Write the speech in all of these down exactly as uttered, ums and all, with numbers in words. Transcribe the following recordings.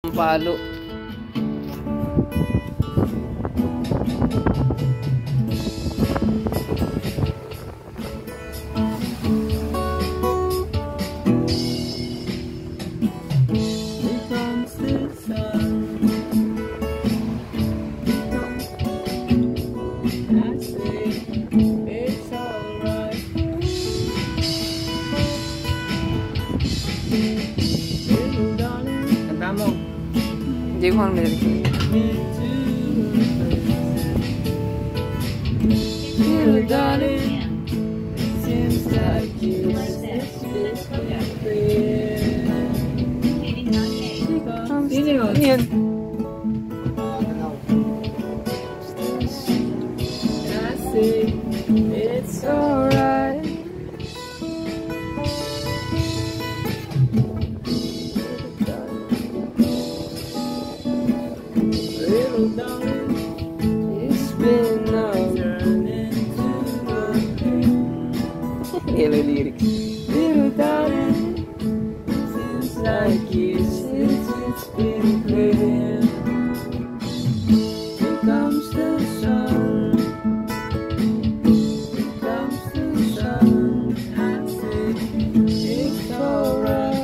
Palo. Hindi ko ang lyrics. Little darling, it seems like you Sino yun? Ano yun? I say it's alright. Little darling, it's been a turning to the Yellow lyrics. Little darling, seems like years since it's been clear. Here comes the sun. Here comes the sun. I say it's alright.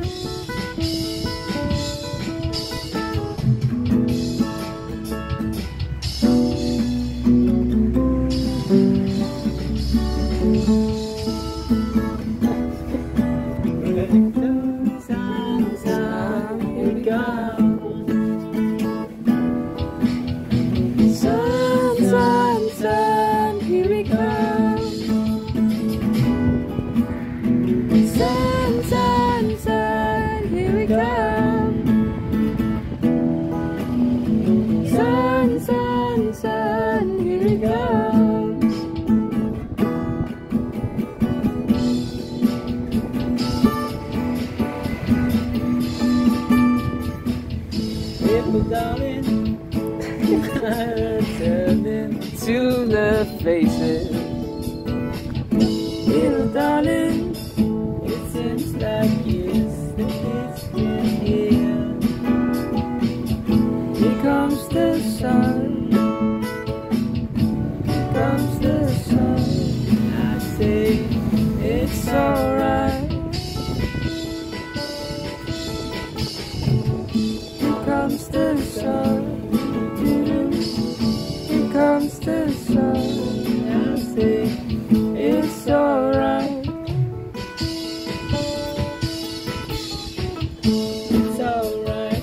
Darling, turning to the faces. Little darling, it seems like years that it's been here. Here comes the sun. Here comes the sun. I say it's alright. Here comes the sun. Here comes the sun. I say it's alright. It's alright.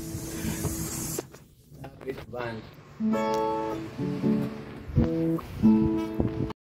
Band.